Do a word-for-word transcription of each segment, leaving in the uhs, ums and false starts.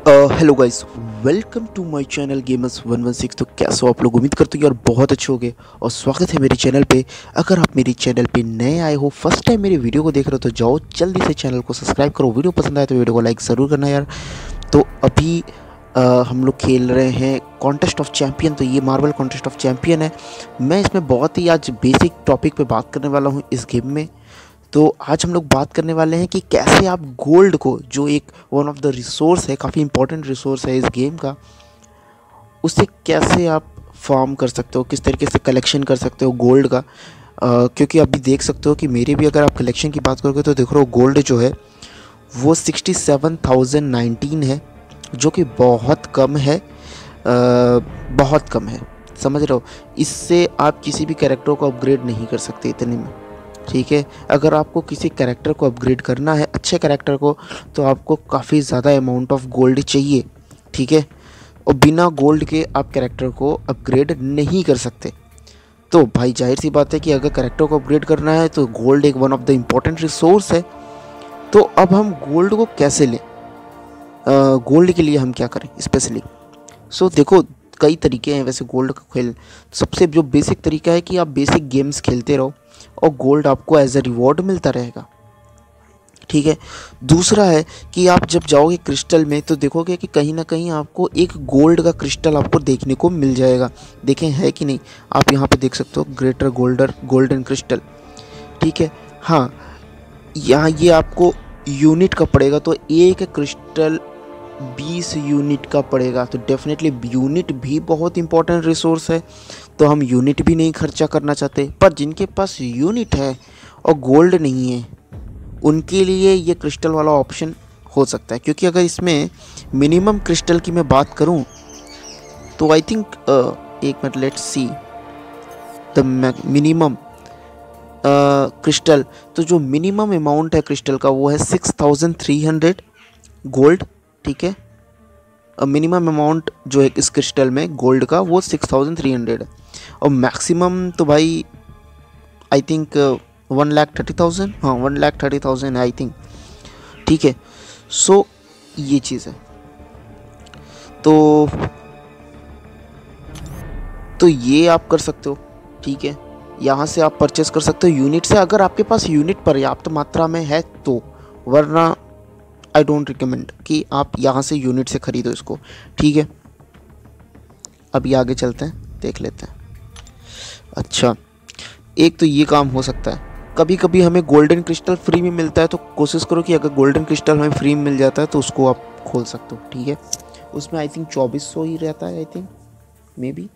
Hello guys, welcome to my channel gamers one one six. तो कैसे हो आप लोग? उम्मीद करते हो यार बहुत अच्छे होगे और स्वागत है मेरे चैनल पे। अगर आप मेरे चैनल पे नए आए हो, फर्स्ट टाइम मेरे वीडियो को देख रहे हो, तो जाओ जल्दी से चैनल को सब्सक्राइब करो। वीडियो पसंद आए तो वीडियो को लाइक ज़रूर करना यार। तो अभी अ, हम लोग खेल रहे हैं कॉन्टेस्ट ऑफ चैम्पियन। तो ये मार्वल कॉन्टेस्ट ऑफ चैम्पियन है। मैं इसमें बहुत ही आज बेसिक टॉपिक पे बात करने वाला हूँ इस गेम में। तो आज हम लोग बात करने वाले हैं कि कैसे आप गोल्ड को, जो एक वन ऑफ द रिसोर्स है, काफ़ी इंपॉर्टेंट रिसोर्स है इस गेम का, उससे कैसे आप फार्म कर सकते हो, किस तरीके से कलेक्शन कर सकते हो गोल्ड का। अ, क्योंकि अभी देख सकते हो कि मेरे भी अगर आप कलेक्शन की बात करोगे तो देख रहे हो गोल्ड जो है वो सिक्सटी सेवन थाउजेंड नाइनटीन है, जो कि बहुत कम है। अ, बहुत कम है, समझ रहे हो। इससे आप किसी भी कैरेक्टर को अपग्रेड नहीं कर सकते इतने में, ठीक है। अगर आपको किसी कैरेक्टर को अपग्रेड करना है, अच्छे कैरेक्टर को, तो आपको काफ़ी ज़्यादा अमाउंट ऑफ गोल्ड चाहिए, ठीक है। और बिना गोल्ड के आप कैरेक्टर को अपग्रेड नहीं कर सकते। तो भाई जाहिर सी बात है कि अगर कैरेक्टर को अपग्रेड करना है तो गोल्ड एक one of the important resource है। तो अब हम गोल्ड को कैसे लें, गोल्ड के लिए हम क्या करें स्पेशली। सो देखो, कई तरीके हैं वैसे गोल्ड का खेल। सबसे जो बेसिक तरीका है कि आप बेसिक गेम्स खेलते रहो और गोल्ड आपको एज अ रिवॉर्ड मिलता रहेगा, ठीक है। दूसरा है कि आप जब जाओगे क्रिस्टल में तो देखोगे कि कहीं ना कहीं आपको एक गोल्ड का क्रिस्टल आपको देखने को मिल जाएगा। देखें है कि नहीं, आप यहाँ पे देख सकते हो ग्रेटर गोल्डर गोल्डन क्रिस्टल, ठीक है। हाँ, यहाँ ये आपको यूनिट का पड़ेगा, तो एक क्रिस्टल बीस यूनिट का पड़ेगा। तो डेफिनेटली यूनिट भी बहुत इंपॉर्टेंट रिसोर्स है, तो हम यूनिट भी नहीं खर्चा करना चाहते। पर जिनके पास यूनिट है और गोल्ड नहीं है, उनके लिए ये क्रिस्टल वाला ऑप्शन हो सकता है। क्योंकि अगर इसमें मिनिमम क्रिस्टल की मैं बात करूं तो आई थिंक एक minute, let's see the minimum crystal. तो जो मिनिमम अमाउंट है क्रिस्टल का वो है six thousand three hundred gold, ठीक है। मिनिमम अमाउंट जो है इस क्रिस्टल में गोल्ड का वो सिक्स थाउजेंड थ्री हंड्रेड है। और मैक्सिमम तो भाई I think one lakh thirty thousand, हाँ वन लाख थर्टी थाउजेंड है आई थिंक, ठीक है। सो ये चीज़ है। तो तो ये आप कर सकते हो, ठीक है। यहाँ से आप परचेस कर सकते हो यूनिट से, अगर आपके पास यूनिट पर्याप्त मात्रा में है तो। वरना आई डोंट रिकमेंड कि आप यहाँ से यूनिट से खरीदो इसको, ठीक है। अभी आगे चलते हैं, देख लेते हैं। अच्छा, एक तो ये काम हो सकता है, कभी कभी हमें गोल्डन क्रिस्टल फ्री में मिलता है, तो कोशिश करो कि अगर गोल्डन क्रिस्टल हमें फ्री में मिल जाता है तो उसको आप खोल सकते हो, ठीक है। उसमें आई थिंक चौबीस सौ ही रहता है आई थिंक, मे बी।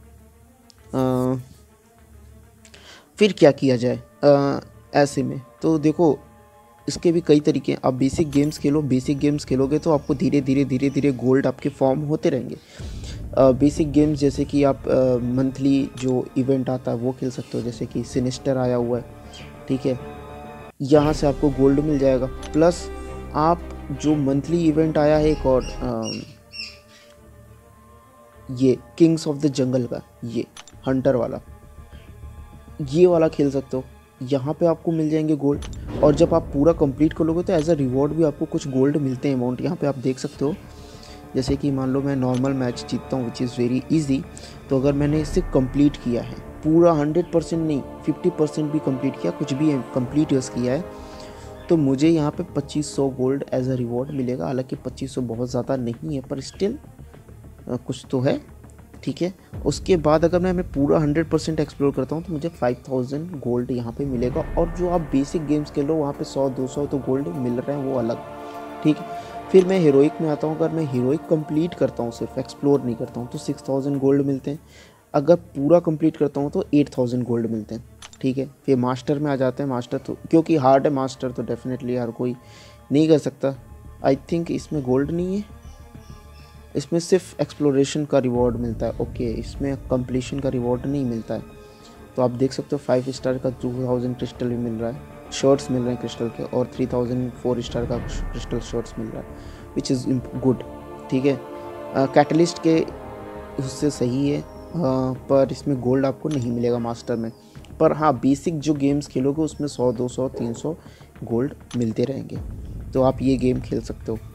फिर क्या किया जाए आ, ऐसे में तो देखो, इसके भी कई तरीके हैं। आप बेसिक गेम्स खेलो, बेसिक गेम्स खेलोगे तो आपको धीरे धीरे धीरे धीरे गोल्ड आपके फॉर्म होते रहेंगे। बेसिक गेम्स जैसे कि आप मंथली जो इवेंट आता है वो खेल सकते हो, जैसे कि सिनिस्टर आया हुआ है, ठीक है। यहाँ से आपको गोल्ड मिल जाएगा। प्लस आप जो मंथली इवेंट आया है एक और, आ, ये किंग्स ऑफ द जंगल का, ये हंटर वाला, ये वाला खेल सकते हो। यहाँ पे आपको मिल जाएंगे गोल्ड। और जब आप पूरा कंप्लीट कर लोगे तो एज अ रिवॉर्ड भी आपको कुछ गोल्ड मिलते हैं अमाउंट। यहाँ पे आप देख सकते हो, जैसे कि मान लो मैं नॉर्मल मैच जीतता हूँ विच इज़ वेरी इजी। तो अगर मैंने इसे कंप्लीट किया है पूरा, हंड्रेड परसेंट नहीं, फिफ्टी परसेंट भी कंप्लीट किया, कुछ भी कंप्लीट यूज़ किया है, तो मुझे यहाँ पे पच्चीस सौ गोल्ड एज अ रिवॉर्ड मिलेगा। हालांकि पच्चीस सौ बहुत ज़्यादा नहीं है, पर स्टिल कुछ तो है, ठीक है। उसके बाद अगर मैं मैं पूरा हंड्रेड परसेंट एक्सप्लोर करता हूँ तो मुझे फाइव थाउजेंड गोल्ड यहाँ पे मिलेगा। और जो आप बेसिक गेम्स खेल लो वहाँ पे सौ दो सौ तो गोल्ड मिल रहे हैं, वो अलग, ठीक है। फिर मैं हीरोइक में आता हूँ। अगर मैं हीरोइक कंप्लीट करता हूँ, सिर्फ एक्सप्लोर नहीं करता हूँ, तो सिक्स थाउजेंड गोल्ड मिलते हैं। अगर पूरा कंप्लीट करता हूँ तो एट थाउजेंड गोल्ड मिलते हैं, ठीक है। फिर मास्टर में आ जाते हैं। मास्टर तो क्योंकि हार्ड है मास्टर, तो डेफिनेटली हर कोई नहीं कर सकता। आई थिंक इसमें गोल्ड नहीं है, इसमें सिर्फ एक्सप्लोरेशन का रिवॉर्ड मिलता है, ओके। इसमें कंप्लीशन का रिवॉर्ड नहीं मिलता है। तो आप देख सकते हो फाइव स्टार का टू थाउजेंड क्रिस्टल भी मिल रहा है, शर्ट्स मिल रहे हैं क्रिस्टल के, और थ्री थाउजेंड फोर स्टार का क्रिस्टल शर्ट्स मिल रहा है, विच इज़ गुड, ठीक है। कैटलिस्ट के उससे सही है, आ, पर इसमें गोल्ड आपको नहीं मिलेगा मास्टर में। पर हाँ, बेसिक जो गेम्स खेलोगे उसमें सौ दो सौ तीन सौ गोल्ड मिलते रहेंगे। तो आप ये गेम खेल सकते हो।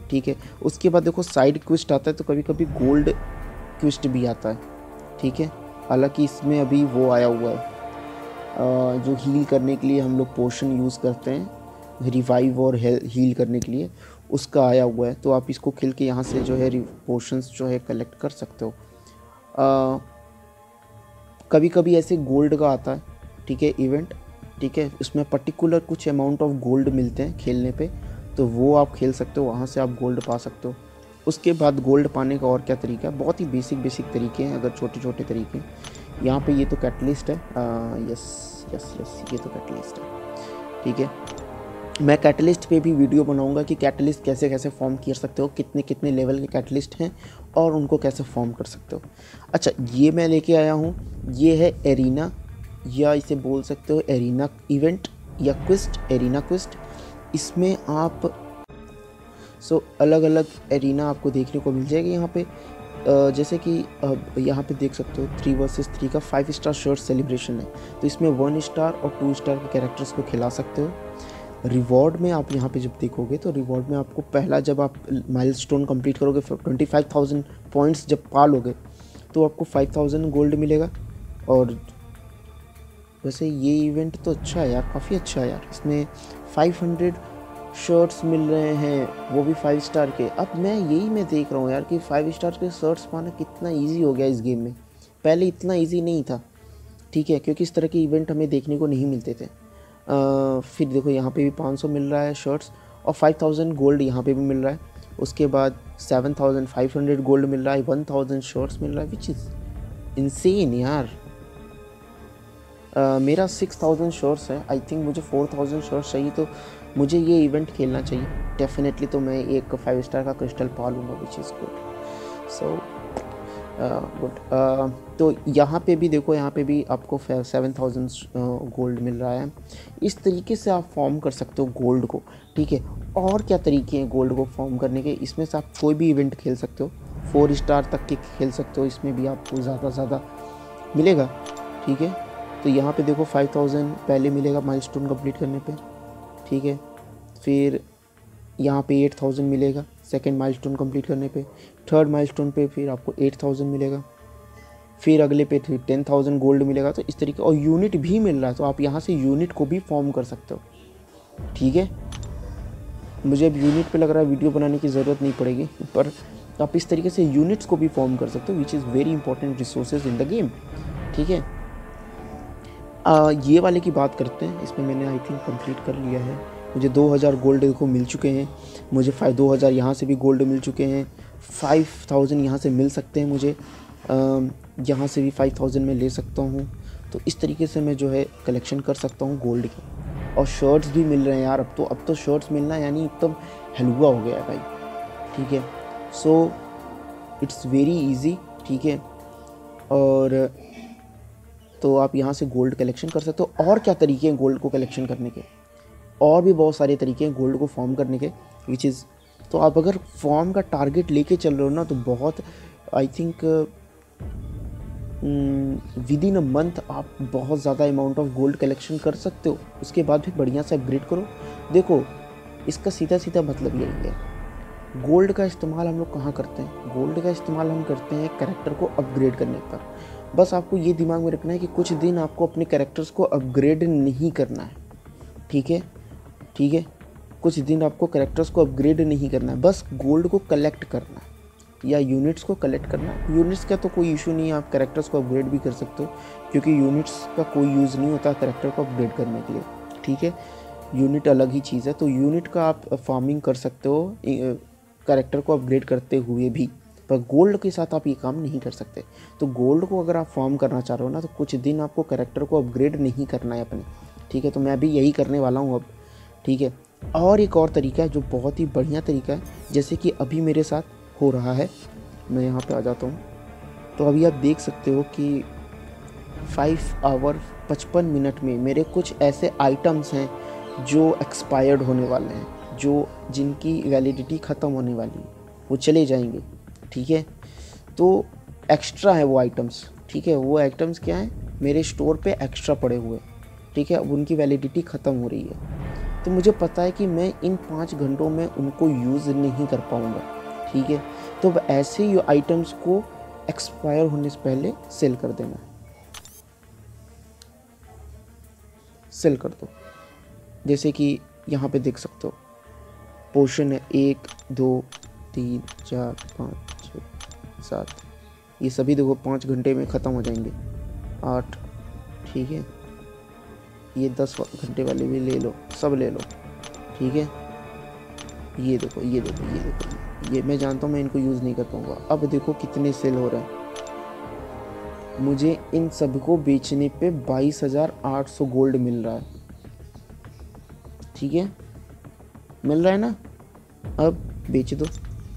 ठीक है। उसके बाद देखो साइड क्विस्ट आता है, तो कभी कभी गोल्ड क्विस्ट भी आता है, ठीक है। हालांकि इसमें अभी वो आया हुआ है अ, जो हील करने के लिए हम लोग पोशन यूज़ करते हैं, रिवाइव और हील करने के लिए, उसका आया हुआ है। तो आप इसको खेल के यहाँ से जो है पोशंस जो है कलेक्ट कर सकते हो। आ, कभी कभी ऐसे गोल्ड का आता है, ठीक है, इवेंट, ठीक है। उसमें पर्टिकुलर कुछ अमाउंट ऑफ गोल्ड मिलते हैं खेलने पे, तो वो आप खेल सकते हो, वहाँ से आप गोल्ड पा सकते हो। उसके बाद गोल्ड पाने का और क्या तरीका है, बहुत ही बेसिक बेसिक तरीके हैं, अगर छोटे छोटे तरीके। यहाँ पे ये तो कैटलिस्ट है, आ, यस यस यस ये तो कैटलिस्ट है, ठीक है। मैं कैटलिस्ट पे भी वीडियो बनाऊंगा कि कैटलिस्ट कैसे कैसे फॉर्म कर सकते हो, कितने कितने लेवल के कैटलिस्ट हैं और उनको कैसे फॉर्म कर सकते हो। अच्छा, ये मैं लेके आया हूँ, ये है एरिना, या इसे बोल सकते हो एरिना इवेंट या क्विस्ट, एरिना क्विस्ट। इसमें आप सो अलग अलग एरिना आपको देखने को मिल जाएगी यहाँ पे। जैसे कि अब यहाँ पे देख सकते हो थ्री वर्सेस थ्री का फाइव स्टार शर्ट सेलिब्रेशन है, तो इसमें वन स्टार और टू स्टार के कैरेक्टर्स को खिला सकते हो। रिवॉर्ड में आप यहाँ पे जब देखोगे तो रिवॉर्ड में आपको पहला, जब आप माइलस्टोन कंप्लीट करोगे, ट्वेंटी फाइव थाउजेंड पॉइंट्स जब पा लोगे, तो आपको फाइव थाउजेंड गोल्ड मिलेगा। और वैसे ये इवेंट तो अच्छा है यार, काफ़ी अच्छा है यार। इसमें फाइव हंड्रेड शर्ट्स मिल रहे हैं, वो भी फाइव स्टार के। अब मैं यही मैं देख रहा हूँ यार कि फाइव स्टार के शर्ट्स पाना कितना ईजी हो गया इस गेम में, पहले इतना ईजी नहीं था, ठीक है, क्योंकि इस तरह के इवेंट हमें देखने को नहीं मिलते थे। आ, फिर देखो यहाँ पे भी पाँच सौ मिल रहा है शर्ट्स, और फाइव थाउजेंड गोल्ड यहाँ पे भी मिल रहा है। उसके बाद seven thousand five hundred gold मिल रहा है, वन थाउजेंड शर्ट्स मिल रहा है, विच इज़ इनसेन यार। Uh, मेरा सिक्स थाउजेंड शर्ट्स है, आई थिंक मुझे फोर थाउजेंड शर्ट्स चाहिए, तो मुझे ये इवेंट खेलना चाहिए डेफिनेटली। तो मैं एक फाइव स्टार का क्रिस्टल पा लूँगा, which is good, so good. तो यहाँ पे भी देखो, यहाँ पे भी आपको सेवन थाउजेंड गोल्ड मिल रहा है। इस तरीके से आप फॉर्म कर सकते हो गोल्ड को, ठीक है। और क्या तरीके हैं गोल्ड को फॉर्म करने के, इसमें से आप कोई भी इवेंट खेल सकते हो, फोर स्टार तक के खेल सकते हो, इसमें भी आपको ज़्यादा ज़्यादा मिलेगा, ठीक है। तो यहाँ पे देखो फाइव थाउजेंड पहले मिलेगा माइलस्टोन कंप्लीट करने पे, ठीक है। फिर यहाँ पे एट थाउजेंड मिलेगा सेकंड माइलस्टोन कंप्लीट करने पे, थर्ड माइलस्टोन पे फिर आपको एट थाउजेंड मिलेगा, फिर अगले पे फिर टेन थाउजेंड गोल्ड मिलेगा। तो इस तरीके, और यूनिट भी मिल रहा है, तो आप यहाँ से यूनिट को भी फॉर्म कर सकते हो, ठीक है। मुझे अब यूनिट पे लग रहा है वीडियो बनाने की ज़रूरत नहीं पड़ेगी, पर आप इस तरीके से यूनिट्स को भी फॉर्म कर सकते हो, which is very important resources in the game, ठीक है। आ, ये वाले की बात करते हैं, इसमें मैंने आई थिंक कंप्लीट कर लिया है। मुझे दो हज़ार गोल्ड को मिल चुके हैं, मुझे फाइव दो हज़ार यहाँ से भी गोल्ड मिल चुके हैं, फाइव थाउजेंड यहाँ से मिल सकते हैं मुझे, यहाँ से भी फाइव थाउजेंड में ले सकता हूँ। तो इस तरीके से मैं जो है कलेक्शन कर सकता हूँ गोल्ड की। और शर्ट्स भी मिल रहे हैं यार, अब तो अब तो शर्ट्स मिलना यानी एकदम हलवा हो गया है भाई, ठीक है। सो इट्स वेरी इजी, ठीक है। और तो आप यहाँ से गोल्ड कलेक्शन कर सकते हो। और क्या तरीके हैं गोल्ड को कलेक्शन करने के, और भी बहुत सारे तरीके हैं गोल्ड को फॉर्म करने के, विच इज़, तो आप अगर फॉर्म का टारगेट लेके चल रहे हो ना, तो बहुत I think within a month आप बहुत ज़्यादा अमाउंट ऑफ गोल्ड कलेक्शन कर सकते हो। उसके बाद भी बढ़िया से अपग्रेड करो। देखो, इसका सीधा सीधा मतलब यही है, गोल्ड का इस्तेमाल हम लोग कहाँ करते हैं, गोल्ड का इस्तेमाल हम करते हैं कैरेक्टर को अपग्रेड करने पर। बस आपको ये दिमाग में रखना है कि कुछ दिन आपको अपने कैरेक्टर्स को अपग्रेड नहीं करना है, ठीक है, ठीक है। कुछ दिन आपको कैरेक्टर्स को अपग्रेड नहीं करना है, बस गोल्ड को कलेक्ट करना है या यूनिट्स को कलेक्ट करना है। यूनिट्स का तो कोई इशू नहीं है, आप कैरेक्टर्स को अपग्रेड भी कर सकते हो, क्योंकि यूनिट्स का कोई यूज़ नहीं होता कैरेक्टर को अपग्रेड करने के लिए, ठीक है। यूनिट अलग ही चीज़ है, तो यूनिट का आप फार्मिंग कर सकते हो कैरेक्टर को अपग्रेड करते हुए भी, पर गोल्ड के साथ आप ये काम नहीं कर सकते। तो गोल्ड को अगर आप फॉर्म करना चाह रहे हो ना, तो कुछ दिन आपको कैरेक्टर को अपग्रेड नहीं करना है अपने, ठीक है। तो मैं अभी यही करने वाला हूँ अब, ठीक है। और एक और तरीका है जो बहुत ही बढ़िया तरीका है, जैसे कि अभी मेरे साथ हो रहा है, मैं यहाँ पे आ जाता हूँ। तो अभी आप देख सकते हो कि फाइव आवर पचपन मिनट में मेरे कुछ ऐसे आइटम्स हैं जो एक्सपायर्ड होने वाले हैं, जो जिनकी वैलिडिटी ख़त्म होने वाली है, वो चले जाएंगे, ठीक है। तो एक्स्ट्रा है वो आइटम्स, ठीक है। वो आइटम्स क्या हैं, मेरे स्टोर पे एक्स्ट्रा पड़े हुए, ठीक है। अब उनकी वैलिडिटी ख़त्म हो रही है, तो मुझे पता है कि मैं इन पाँच घंटों में उनको यूज़ नहीं कर पाऊँगा, ठीक है। तो अब ऐसे ही आइटम्स को एक्सपायर होने से पहले सेल कर देना, सेल कर दो। जैसे कि यहाँ पे देख सकते हो पोर्शन है एक दो तीन चार पाँच छः सात, ये सभी देखो पाँच घंटे में ख़त्म हो जाएंगे। आठ, ठीक है, ये दस घंटे वाले भी ले लो, सब ले लो, ठीक है। ये देखो ये देखो ये देखो ये मैं जानता हूँ मैं इनको यूज़ नहीं कर पाऊँगा। अब देखो कितने सेल हो रहे हैं। मुझे इन सब को बेचने पे बाईस हज़ार आठ सौ गोल्ड मिल रहा है, ठीक है, मिल रहा है ना। अब बेच दो।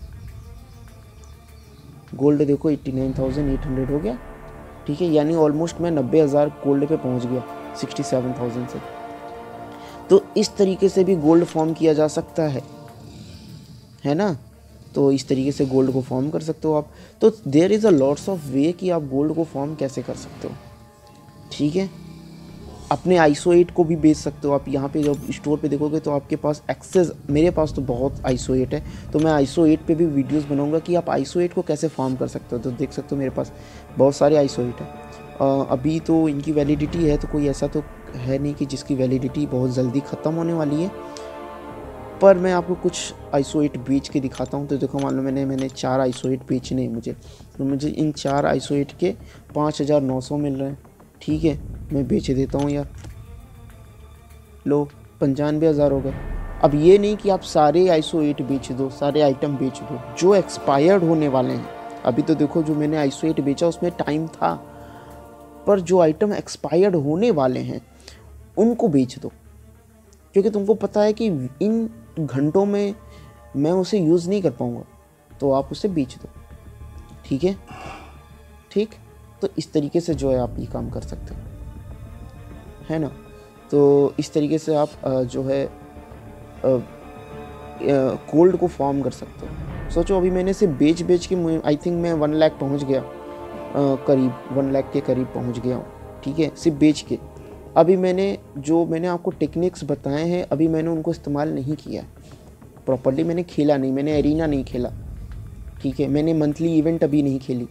गोल्ड देखो eighty nine thousand eight hundred हो गया, ठीक है, यानी ऑलमोस्ट मैं नब्बे हज़ार गोल्ड पे पहुंच गया सिक्सटी सेवन थाउजेंड से। तो इस तरीके से भी गोल्ड फॉर्म किया जा सकता है है ना। तो इस तरीके से गोल्ड को फॉर्म कर सकते हो आप। तो there is a lots of way कि आप गोल्ड को फॉर्म कैसे कर सकते हो, ठीक है। अपने आइसो एट को भी बेच सकते हो आप। यहाँ पे जब स्टोर पे देखोगे तो आपके पास एक्सेस, मेरे पास तो बहुत आइसो एट है, तो मैं आइसो एट पे भी वीडियोस बनाऊंगा कि आप आइसो एट को कैसे फॉर्म कर सकते हो। तो देख सकते हो मेरे पास बहुत सारे आइसो एट है। अभी तो इनकी वैलिडिटी है, तो कोई ऐसा तो है नहीं कि जिसकी वैलिडिटी बहुत जल्दी ख़त्म होने वाली है, पर मैं आपको कुछ आइसो एट बेच के दिखाता हूँ। तो देखो मान लो मैंने मैंने चार आइसो एट बेचने हैं मुझे, तो मुझे इन चार आइसो एट के पाँच हज़ार नौ सौ मिल रहे हैं, ठीक है, मैं बेच देता हूँ यार। लो पंचानवे हज़ार हो गए। अब ये नहीं कि आप सारे आइसो एट बेच दो, सारे आइटम बेच दो जो एक्सपायर्ड होने वाले हैं। अभी तो देखो जो मैंने आइसो एट बेचा उसमें टाइम था, पर जो आइटम एक्सपायर्ड होने वाले हैं उनको बेच दो, क्योंकि तुमको पता है कि इन घंटों में मैं उसे यूज़ नहीं कर पाऊँगा, तो आप उसे बेच दो, ठीक है, ठीक। तो इस तरीके से जो है आप ये काम कर सकते हो, है ना। तो इस तरीके से आप जो है गोल्ड को फॉर्म कर सकते हो। सोचो अभी मैंने इसे बेच बेच के आई थिंक मैं वन लाख पहुंच गया, आ, करीब वन लाख के करीब पहुंच गया हूँ, ठीक है, सिर्फ बेच के। अभी मैंने जो मैंने आपको टेक्निक्स बताए हैं अभी मैंने उनको इस्तेमाल नहीं किया प्रॉपर्ली, मैंने खेला नहीं, मैंने एरिना नहीं खेला, ठीक है, मैंने मंथली इवेंट अभी नहीं खेली।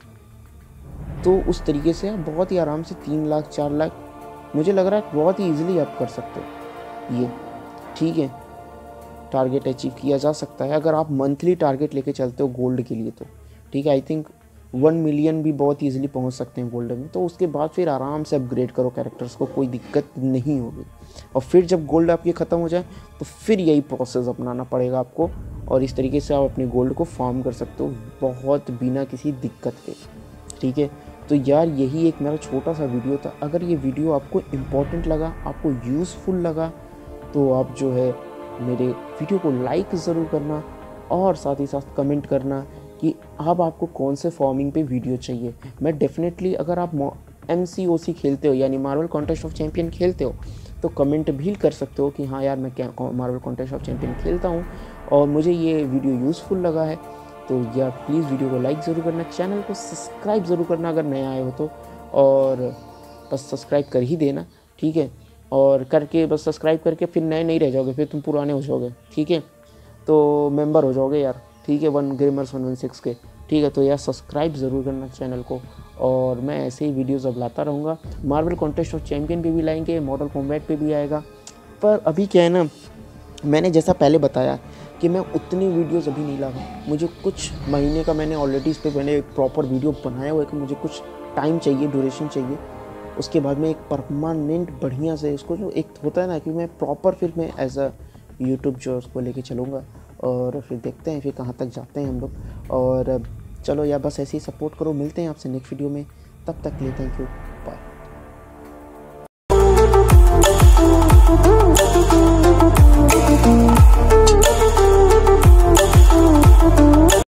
तो उस तरीके से आप बहुत ही आराम से तीन लाख चार लाख मुझे लग रहा है बहुत ही ईजिली आप कर सकते हो ये, ठीक है। टारगेट अचीव किया जा सकता है अगर आप मंथली टारगेट लेके चलते हो गोल्ड के लिए, तो ठीक है। आई थिंक वन मिलियन भी बहुत ईजिली पहुंच सकते हैं गोल्ड में। तो उसके बाद फिर आराम से अपग्रेड करो कैरेक्टर्स को, कोई दिक्कत नहीं होगी। और फिर जब गोल्ड आपकी ख़त्म हो जाए तो फिर यही प्रोसेस अपनाना पड़ेगा आपको, और इस तरीके से आप अपने गोल्ड को फॉर्म कर सकते हो बहुत बिना किसी दिक्कत के, ठीक है। तो यार यही एक मेरा छोटा सा वीडियो था। अगर ये वीडियो आपको इम्पोर्टेंट लगा, आपको यूज़फुल लगा, तो आप जो है मेरे वीडियो को लाइक ज़रूर करना, और साथ ही साथ कमेंट करना कि अब आपको कौन से फॉर्मिंग पे वीडियो चाहिए। मैं डेफिनेटली, अगर आप एम सी ओ सी खेलते हो यानी मार्वल कॉन्टेस्ट ऑफ चैंपियन खेलते हो, तो कमेंट भी कर सकते हो कि हाँ यार मैं क्या मार्वल कॉन्टेस्ट ऑफ चैंपियन खेलता हूँ और मुझे ये वीडियो यूज़फुल लगा है। तो यार प्लीज़ वीडियो को लाइक ज़रूर करना, चैनल को सब्सक्राइब ज़रूर करना अगर नए आए हो तो, और बस सब्सक्राइब कर ही देना, ठीक है। और करके बस सब्सक्राइब करके फिर नए नहीं रह जाओगे, फिर तुम पुराने हो जाओगे, ठीक है। तो मेंबर हो जाओगे यार, ठीक है, one gamers one one six के, ठीक है। तो यार सब्सक्राइब ज़रूर करना चैनल को, और मैं ऐसे ही वीडियोज़ अब लाता रहूँगा। मार्वल कॉन्टेस्ट ऑफ चैंपियन पे भी लाएंगे, मॉडल कॉम्बैट पे भी आएगा। पर अभी क्या है ना, मैंने जैसा पहले बताया कि मैं उतनी वीडियोस अभी नहीं ला रहा हूँ। मुझे कुछ महीने का मैंने ऑलरेडी इस पर मैंने एक प्रॉपर वीडियो बनाया हुआ है कि मुझे कुछ टाइम चाहिए, ड्यूरेशन चाहिए। उसके बाद में एक परमानेंट बढ़िया से इसको, जो एक होता है ना कि मैं प्रॉपर फिर मैं एज अ यूट्यूब जो उसको लेके चलूँगा, और फिर देखते हैं फिर कहाँ तक जाते हैं हम लोग। और चलो यार बस ऐसे ही सपोर्ट करो, मिलते हैं आपसे नेक्स्ट वीडियो में, तब तक के लिए थैंक यू।